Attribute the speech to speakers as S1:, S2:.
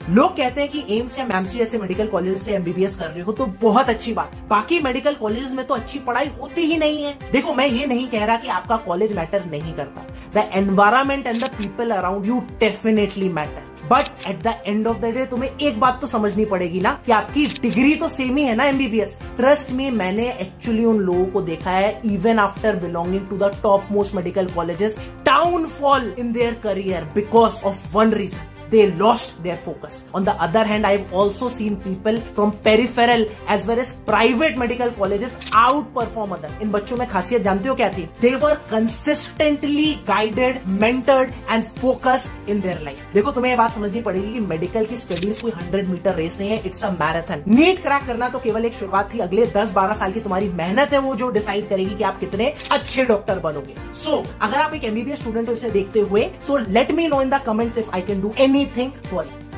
S1: लोग कहते हैं कि एम्स या मैमसी जैसे मेडिकल कॉलेज से एमबीबीएस कर रहे हो तो बहुत अच्छी बात, बाकी मेडिकल कॉलेज में तो अच्छी पढ़ाई होती ही नहीं है। देखो, मैं ये नहीं कह रहा कि आपका कॉलेज मैटर नहीं करता, the environment and the people around you definitely matter, but at the end of the day तुम्हें एक बात तो समझनी पड़ेगी ना कि आपकी डिग्री तो सेम ही है ना एमबीबीएस। ट्रस्ट मी, मैंने एक्चुअली उन लोगों को देखा है even after belonging to the top most medical colleges, downfall in their career because of one reason, they lost their focus. On the other hand, I've also seen people from peripheral as well as private medical colleges outperform others. इन बच्चों में खासियत जानते हो क्या थी? They were consistently guided, mentored and focused in their life. देखो, तुम्हें ये बात समझनी पड़ेगी कि मेडिकल की स्टडीज कोई 100 मीटर रेस नहीं है, it's a marathon. NEET crack करना तो केवल एक शुरुआत थी, अगले 10-12 साल की तुम्हारी मेहनत है वो जो डिसाइड करेगी कि आप कितने अच्छे डॉक्टर बनोगे। सो अगर आप एक एमबीबीएस स्टूडेंट हो इसे देखते हुए, so let me know in the comments if I can do anything for you.